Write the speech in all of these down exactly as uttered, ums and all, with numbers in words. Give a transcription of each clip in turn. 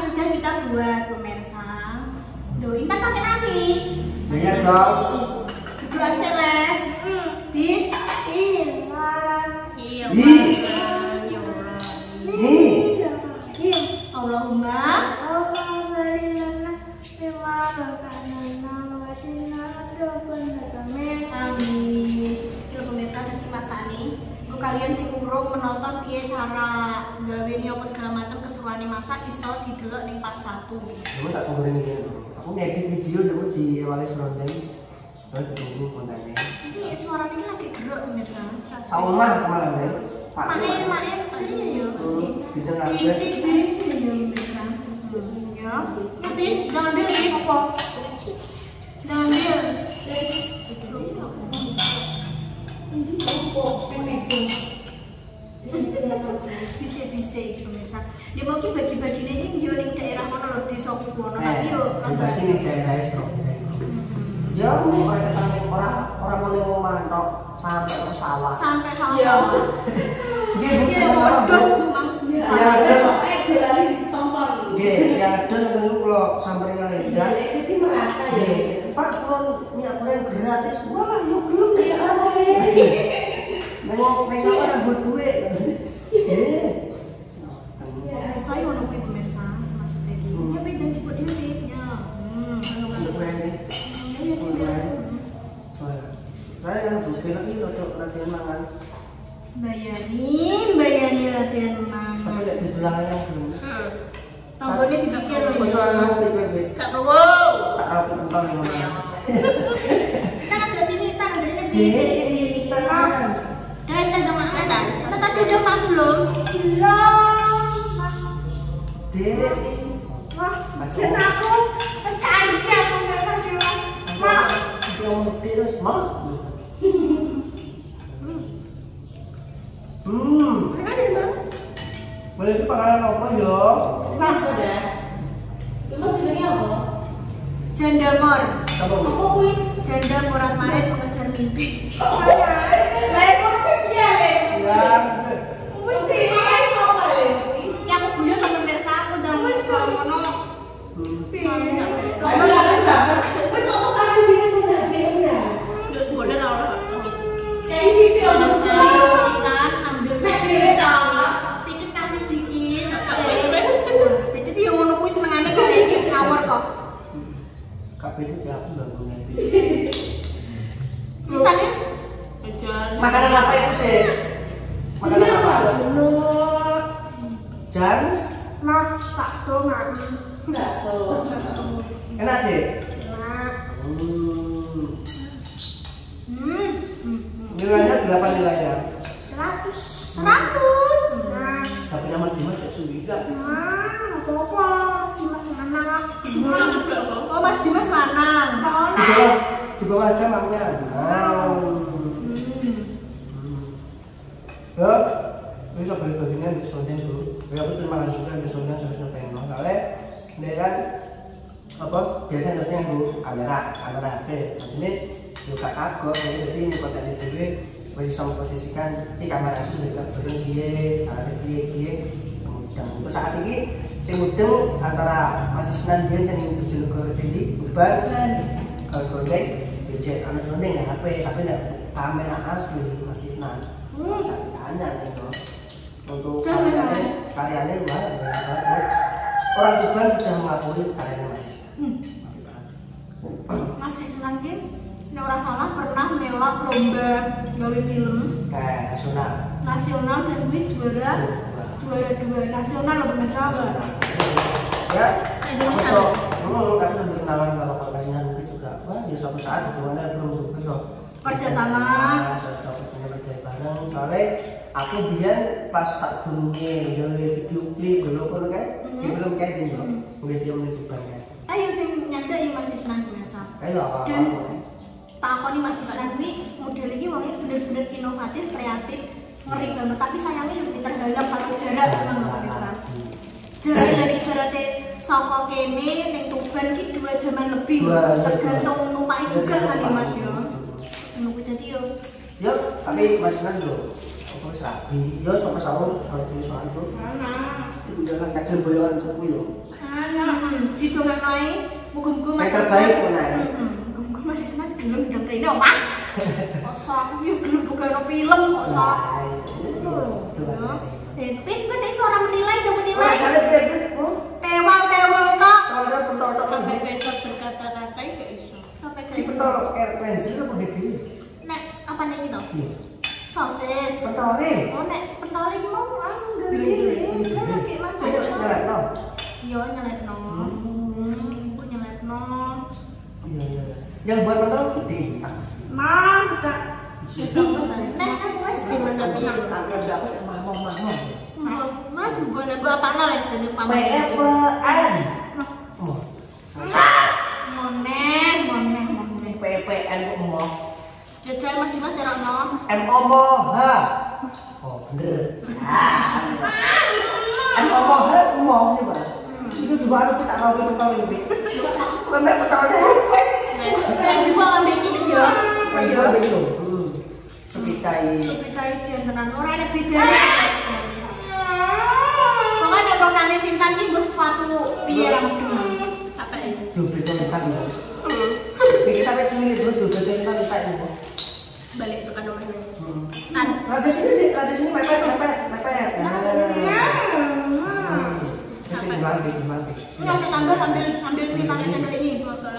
sudah kita buat pemirsa. Duh, Intan pakai nasi. Iya dong. Dua seleh. Bis. Iya. Iya. Allahumma. Amin. Kalau pemirsa nanti masak nih, untuk kalian sing urung menonton piye cara gawe ini apa segala macam keseruan masak iso didelok ning part satu. Kamu tak tunggu ini dulu. Aku ngedit video dulu di awalnya serondeng. Terus tunggu kontennya. Ini suara ini lagi gerak pemirsa. Sama kemarin deh. Main main tadi ya. Di tengah aja. Birit birit ya pemirsa. Ya. Ngerti? Jangan ambil ini apa? Jangan ambil. Bisa-bisa itu pemirsa. Dia mungkin bagi-bagi ini yo ning daerah mana lho desa Kubono tapi yo bagi ning daerah serondeng. Ya mau mereka sampai orang orang mau mau mantok sampai ke sawah. Sampai sawah. Dia bukan sawah dos memang. Ya ada eh jalan ditonton. Nggih, ya ada sampai kula sampeyan kali. Dan Jadi merata ya. Pak, kalau minyak goreng gratis, wah yuk belum nih gratis. Nengok neng sawah ada buat duit. Eh, saya mau nungguin pemirsa maksudnya gitu. Ya beda cepet dia ya. Hmm, untuk ini. Saya yang bukan lagi untuk latihan mangan. bayarin, bayarin latihan mangan. Tapi tidak ditulangnya belum. Tanggungnya dipikir loh. Soalnya pikir Kak Rowo. tak rapi tentang yang mana. Kita ada sini, kita ada ini di Di tangan. Dan kita ada makan. Tetapi udah pas belum? Dek. Wah, Masuk. dan aku percaya aku mereka jelas. Mak, Dia mau terus mau. Hmm. mereka di mana? Boleh itu pakanan apa ya? Nah, udah. Cuma jenenge apa? Janda Mor. Apa bu? Apa kuwi? Janda Morat Marit pengejar mimpi. Lah kok kok piye le? Ya. Wis Piye sapa le? ya aku guyon nang pemirsa aku dalam wis ngono. Kamu lagi jabat. Kok kok karo dene kok dadi udah. Terus boleh ora ora. Kayak sipi ono Intan ambil mek dhewe ta. Pidit kasih dikit. Pidit yo ngono kuwi senengane kok ngawur kok. Kabeh itu ya aku nggak punya. Intan ya? Makanan apa itu deh? Makanan apa? Dulu Jan? mak bakso mak. Bakso. Enak deh. Mak. Hmm. Hmm. Nilainya berapa nilainya? Seratus. Seratus. Nah. Tapi nama Dimas ya suwi kan? Nah, apa-apa. Dimas lanang. Oh, Mas Dimas lanang. Di Soalnya. bawah, di bawah aja mamnya. Wow. Hmm. Ya, ini saya beli bagiannya di Sonden dulu. Ya aku terima kasih juga di Sonden sampai sampai nol. Soalnya ini kan apa? Biasanya ngerti dulu kamera, kamera H P. Nah ini juga kagok. Jadi ini konten itu juga masih sama posisikan di kamera itu dekat turun dia, cara dia dia kemudian untuk saat ini saya mudeng antara Mas Isnan dia yang Bojonegoro jadi Uban kalau Gondeng B J anu Sondeng H P tapi tidak kamera asli Mas Isnan. Hmm, saya tanya nih dong untuk karyanya karyanya luar biasa. Orang Tuban sudah mengakui karyanya Mas Isnan. Mas Isnan ki nek ora salah pernah melok lomba gawe film Kayak nasional. nasional dan kuwi juara juara dua nasional loh pemirsa. Ya, Se-Indonesia. besok, dulu kami sudah kenalan kalau kakaknya mungkin juga, wah ya suatu saat hubungannya belum besok. Kerjasama. Suatu kerjasama kerja bareng. Soalnya aku biar pas saat gunungnya gawe video klip dulu pun kan, di film kayak gini loh, video menunjukkannya. Ayo sing nyandak ya Mas Isnan pemirsa. Ayo apa Dan apa. takoni Mas Isnan ini model ini wongnya bener-bener inovatif, kreatif, ngeri banget. Tapi sayangnya lebih terhalang kalau jarak memang loh pemirsa. Jarak dari ibaratnya saka kene ning Tuban ki dua jaman lebih. Tergantung numpai juga kali Mas yo. Menunggu jadi yo. Yo, tapi Mas Nan yo, apa serabi, yo sama sahur kalau di soal itu. Mana? Itu jangan kacil boyolan suku yo. Kan didongakno ae muga-muga Mas. Saya terbaik ngono ae. Muga-muga Mas Isnan gelem dengerin Mas. Masa aku yo gelem buka film kok sok. Eh, tapi kan iso ora menilai, do menilai. Tewal tewal tok. Sampai besok berkata-kata gak iso. Sampai Di ke pentol kayak pensil apa gede? nek apa nek iki to? Sosis. Pentole. Oh nek pentol iki mau anu gawe dhewe. Lah kayak Mas. Saya nyeletno. Yo nyeletno. Hmm, ibu nyeletno. Iya iya. Yang buat pentol itu diintak. Mah, udah. Nek aku wis wis tapi Tapi ada aku yang mamong-mamong. Mas, gue nambah apa nol ya jadi P pamer. F N. Oh. Moneh, moneh, moneh. P P N kok mau. Jajal Mas Dimas derokno. M O M O H. Oh, bener. M O M O H mau nih, Mas. Itu juga ada kita tahu pentol ini. Memang pentolnya. Dan juga ambil ini ya. Ayo begitu. Citai. Citai jenengan ora ada bedanya. Pokoknya programnya Sintan ini gue sesuatu piye ra mungkin. Apa ini? Tuh betul kan. Iki sampe cumi itu tuh betul kan tak itu. Balik ke kandungan. Kan. Ada sini, ada sini mepet mepet mepet. Ini mati mati. Ini ambil tambah sambil ambil ini pakai sendok ini.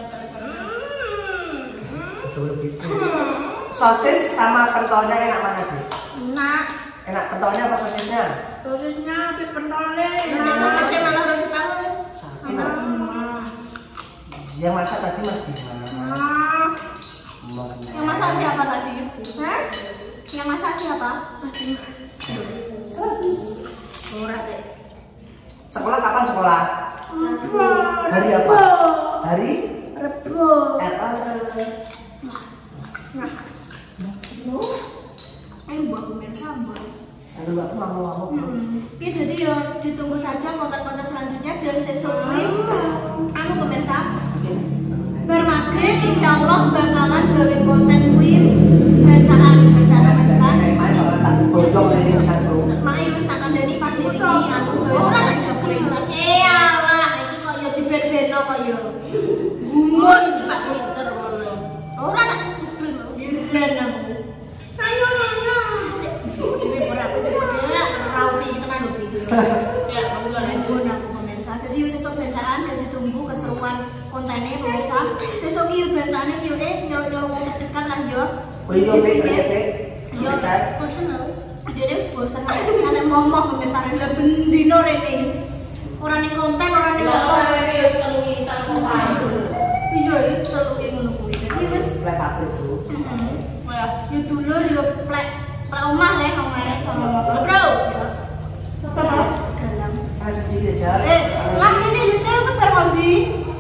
Coba gitu. Sosis sama pentolnya enak mana Bu? Enak. Enak pentolnya apa sosisnya? Sosisnya tapi pentolnya. Nanti sosisnya malah lebih tahu. Enak semua. Yang masak tadi Mas Dimas. Nah. Mana? Yang masak siapa tadi? Hah? Yang masak siapa? Seratus. Murah deh. Sekolah kapan sekolah? Hari apa? Hari Rebo. R A Nah. Ayo buat pemirsa buat. Aduh aku mau-mau. Oke, jadi ya ditunggu saja konten-konten selanjutnya dan sesuai anu pemirsa. Bar maghrib insya Allah bakalan gawe konten kuwi bacaan bacaan bacaan. Bojong ini satu. Makanya wis tak kandhani pas ini aku gawe ora ada keringat. Eh alah iki kok ya dibed-bedno kok ya. Gumun iki Pak Winter ngono. Ora tak kubel mau. Iren aku. Ayo nanya. Dhewe ora aku cepet rawi iki tenan lho iki. Ya, kamu lho. Pun aku pemirsa. Jadi wis esuk bacaan dan ditunggu keseruan kontennya pemirsa. Sesuk iki bacaane yo eh nyeluk-nyeluk wong dekat lah yo. Oh iya, Bek. Yo personal. Dene wis bosen nek ngomong pemirsa lha bendino rene. Ora ning konten, ora ning apa. Iya, itu selalu ngono kuwi. Jadi wis Plek pabrik Bu. heeh. Wah, yo dulur yo plek plek omah le omahe sama motor. Bro. Galang. Ada jadi jalan. Eh, lah ini yo cewek ke bar kondi.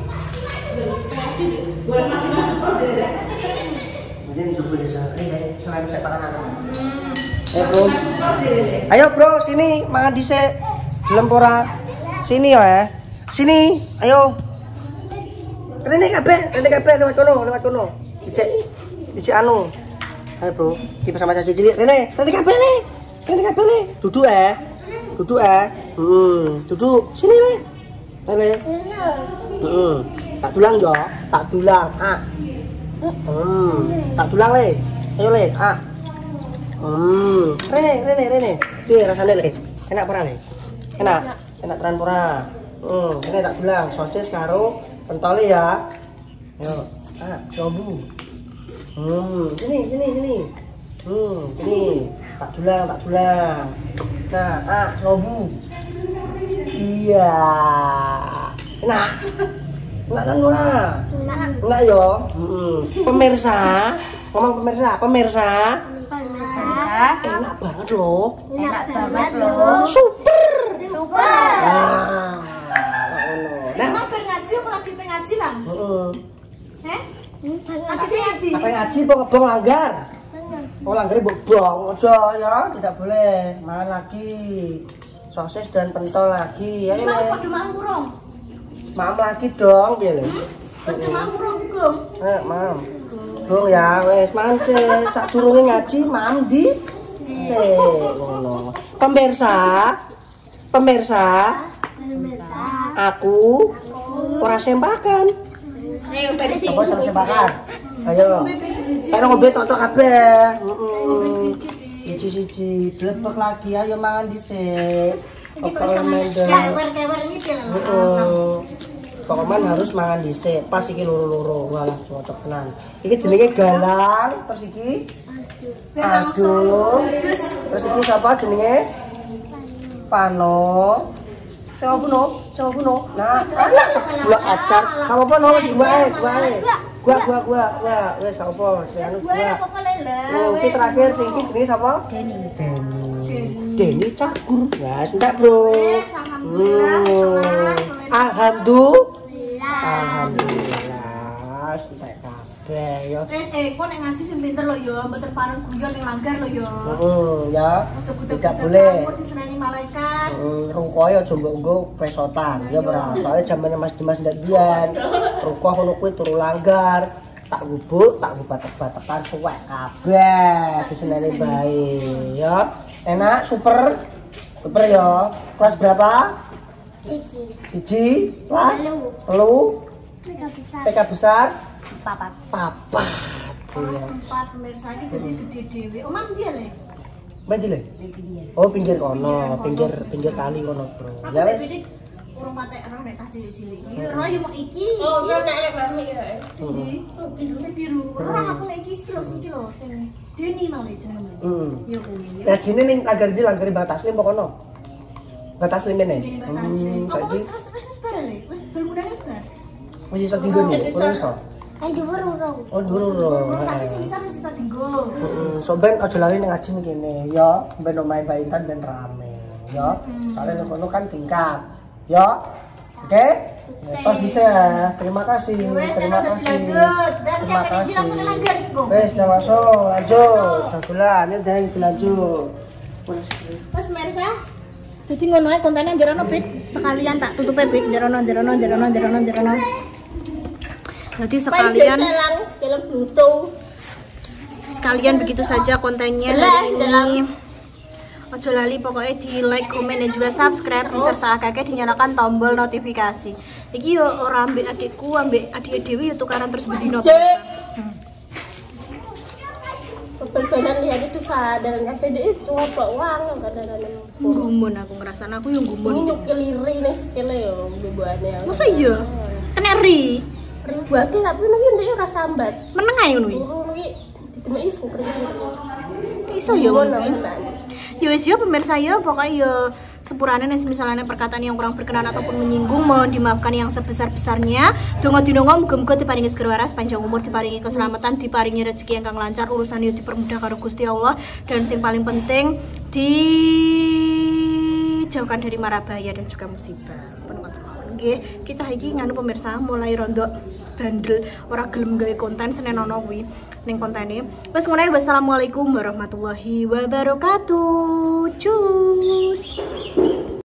Buat masing-masing aja. Mungkin coba jalan. Eh, selain saya makan apa? Eh, Bro. Ayo, Bro, sini makan dhisik. Lempora. Sini ya. Sini. Ayo. Rene kabeh, rene kabeh lewat kono, lewat kono. Dicek. Dicek anu. Ayo, Bro. Kita sama Caci cilik. Rene, rene kabeh le. Rene kabeh le. Duduk ya. Duduk ya. Hmm, duduk. Sini le. Rene. Heeh. Tak tulang yo, tak tulang. Ah. Hmm, tak tulang le. Ayo le, ah. Hmm, Rene, Rene, Rene. Piye rasane le? Enak ora le? Enak. Enak tenan ora? Hmm, ini tak tulang sosis karo pentol ya. Yo, ah, cobu. Hmm, sini, sini, sini. Hmm, sini. Tak tulang, tak tulang. Nah, ah, cobu. Iya. Enak. Enak kan ora? Enak yo. Heeh. Pemirsa, ngomong pemirsa, pemirsa. Enak banget loh. Enak banget loh. Super. Super. Nah, nah. Emang bar ngaji apa lagi pengaji lah? Heeh. Eh? Lagi ngaji. Apa ngaji kok ngebong langgar? Oh, langgar bobong aja ya, tidak boleh. Makan lagi. Sosis dan pentol lagi. Ayo. Mau padha mang kurung. Mam lagi dong, piye lho? Padha mang kurung Gong. Eh, mam. Dong ya, wes mangan sih. Sadurunge ngaji, mam di sih ngono. Pemirsa, pemirsa, aku ora sempakan. Ayo ben. Apa sing sempakan? Ayo. Karo ngombe cocok kabeh. Heeh. Siji-siji blepek lagi ayo mangan dhisik. Pokoknya kewer-kewer ini Heeh. Pokoknya harus mangan dhisik. Pas iki loro-loro. Walah cocok tenan. Iki jenenge galang, terus iki aduh. Terus iki siapa jenenge? Pano. Siapa puno? Siapa puno? Nah, gua acar. Kamu apa no sih wae, wae. Gua gua gua gua wis gak apa, sing anu gua. Oh, iki terakhir sing iki jenenge sapa? Deni. Deni. Deni cakur. Wes entek, Bro. Alhamdulillah. Alhamdulillah. Alhamdulillah. Entek kabeh ya. Wes eh kok nek ngaji sing pinter lho ya, mboten pareng guyon ning langgar lho ya. Heeh, ya. Tidak boleh. Kok diseneni malaikat. Heeh, rungkoe aja mbok nggo pesotan ya ora. Soale jamane Mas Dimas ndak biyen. Rungkoh ngono kuwi turu langgar. Tak gubuk, tak batek-batekan suwek kabeh diseneni bae ya. Enak, super. Super ya. Kelas berapa? Siji. Siji. Kelas telu. P K besar. P K besar. Papat. Papat. Kelas Iya. empat pemirsa iki dadi gede dhewe. Omam ndi ya, Le? Mandi le? Oh pinggir kono, pinggir pinggir kali kono bro. Ya wes. Urung patek roh nek cah cilik-cilik. Ya roh yo mau iki. Oh, nek nek kami ya. Siji. Sing biru. Roh aku nek iki iki lho sing iki lho sing Deni mau le jenenge. Hmm. Yo kuwi. Nah sini nih langgar di langgar batas lim kono. Batas lim ini. Hmm, Apa wis saiki wis wis bar le? Wis bangunane wis bar. wis iso tinggal nih, ora iso. Yang dhuwur urung. Oh dulu. Tapi sing bisa wis iso dienggo. Heeh, so ben aja lari ning ngaji kene ya, ben omahe Mbak Intan ben rame ya. Soalnya kono kan tingkat. Ya. Oke? Pas bisa ya. Terima kasih. Terima kasih. Lanjut. Dan Terima kayak kasih. langsung langgar kok. Wes, udah masuk. Lanjut. Dagelan, ini udah dilanjut. Wes pemirsa. Jadi ngono ae kontennya jerono Pit. Sekalian tak tutup Pit jerono jerono jerono jerono jerono. Jadi sekalian sekalian Bluetooth. sekalian begitu saja kontennya hari ini. Ojo lali pokoknya di like, komen dan juga subscribe diserta kakek dinyalakan tombol notifikasi. Iki yo ora ambek adikku, ambek adik Dewi yo tukaran terus bedino. Beban lihat itu sadar kan P D I coba uang kadang-kadang. Gumun aku ngerasaan aku yo Ini gumun. nyukil iri nih sikile yo bebannya. Masa iya? Kena ri. Ribate tapi nek ndek ora sambat. Meneng ae ngono iki. Guru iki ditemeki sing kering. Iso yo ngono. Ya wis yo pemirsa yo pokoknya yo sepurane nek misalnya perkataan yang kurang berkenan ataupun menyinggung mohon dimaafkan yang sebesar-besarnya. Donga dinonga muga-muga diparingi segera waras, panjang umur, diparingi keselamatan, diparingi rezeki yang kang lancar, urusan yo dipermudah karo Gusti Allah dan sing paling penting dijauhkan dari mara bahaya dan juga musibah. Nggih, ki cah iki nganu pemirsa mulai rondo bandel ora gelem gawe konten Senin ono kuwi ning kontene. Wes ngono ae, wassalamualaikum warahmatullahi wabarakatuh. Cus.